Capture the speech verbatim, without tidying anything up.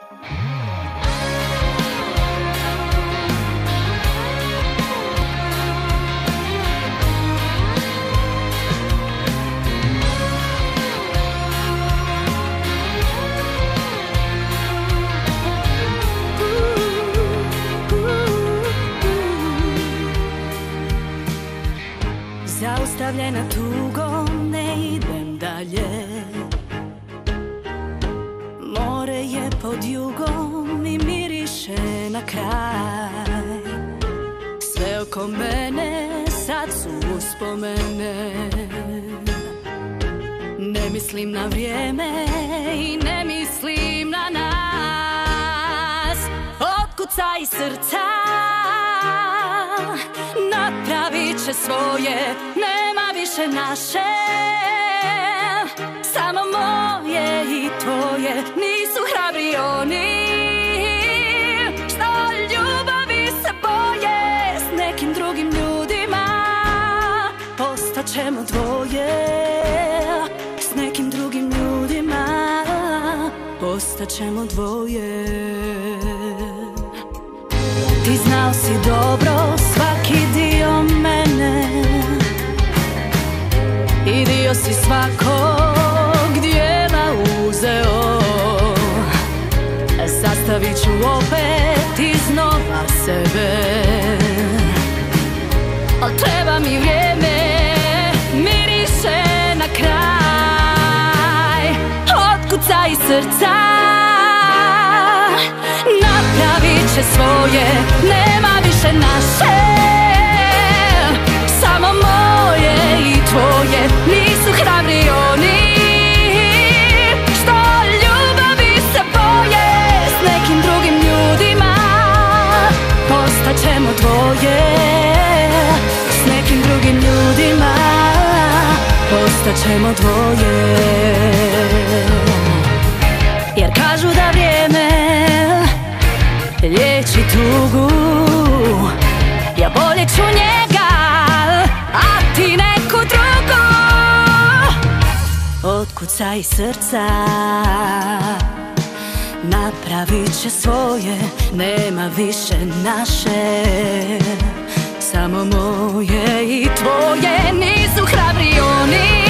Zaustavljena tugom ne idem dalje. More je pod jugom i miriše na kraj. Sve oko mene sad su uspomene. Ne mislim na vrijeme i ne mislim na nas. Otkucaj srca, napravit će svoje, nema više naše. Samo moje i tvoje, nisu hrabri oni što ljubavi se boje. S nekim drugim ljudima postaćemo dvoje. S nekim drugim ljudima postaćemo dvoje. Ti znao si dobro svaki dio mene i dio si svakog dijela uzeo. Sastavit ću opet iznova sebe, al treba mi vrijeme, miriše na kraj. Otkucaj srca, napravit će svoje, nema više naše. Samo moje i tvoje, nisu hrabri oni što ljubavi se boje. S nekim drugim ljudima postaćemo dvoje. S nekim drugim ljudima postaćemo dvoje. Jer kažu da vrijeme liječi tugu, ja bolje ću njega, a ti neku drugu. Otkucaj srca, napravit će svoje, nema više naše. Samo moje i tvoje, nisu hrabri oni